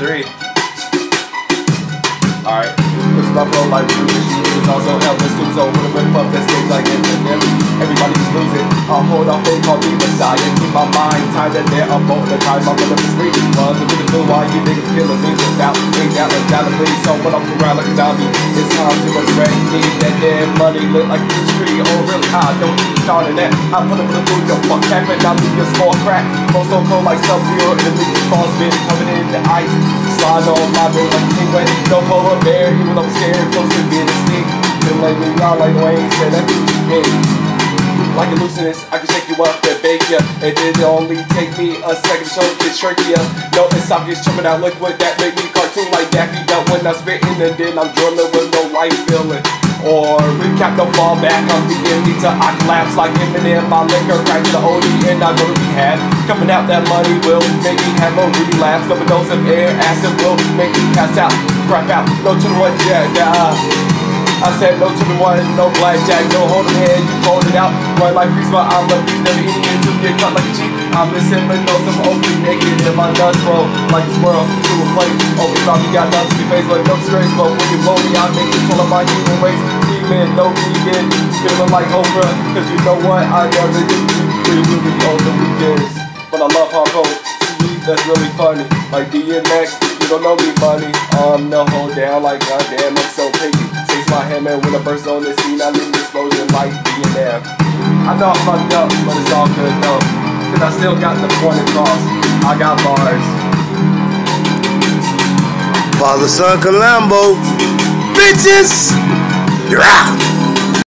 3. Alright. It's my flow like blue. It's also Elvis Tuzo with a rip up that stage like Eminem. Everybody just lose it. I'll hold off, they call me Messiah. Keep my mind tied in there. I'm over the time. I'm gonna be free. Runs into the blue while you niggas killing me without ain't that undoubtedly. So when I'm around like a zombie, it's time to resurrect me. That damn money lit like a tree. Oh really high, don't keep starting that. I put it with a blue, yo, fuck that, man. I'll leave your small crack. Most so cold like Sub-Zero. And the niggas falls bit coming in the ice. Slide on my bed like a penguin. No polar bear, even though I'm scared. Close to being a snake. Feel like me out like Wayne said that bitch. Like a looseness, I can shake you up and bake ya. It did only take me a second to show this trachea. No esophagus choking out liquid that make me cartoon like Daffy Duck when I'm spitting, and then I'm drilling with no life feeling. Or recap, don't fall back, I'm being me till I collapse like Eminem. My liquor crack to the OD and I go to rehab. Coming out that money will make me have a relapse. Overdose of air, acid will make me pass out. Crap out, no to the one, yeah. I said no to the one, no blackjack, no holding hand, you fold it out. Run like Griezmann, I'm the beast, never eating to get cut like a cheat. I'm missing but no some openly naked in my nuts roll like a squirrel to a plate. Open mouth, you got nuts to your face, but no disgrace. But when you blow me, I make you full of my human waste. Demon, no vegan, feeling like Oprah. Cause you know what, I never do really on the weekends. But I love hardcore, that's really funny. Like DMX, you don't know me, money. No hold down like goddamn, I'm so picky. My hammer when I burst on the scene, I leave an explosion like DNF. I know I fucked up, but it's all good though, cause I still got the point across. I got bars. Father Son Colombo, bitches! You're out!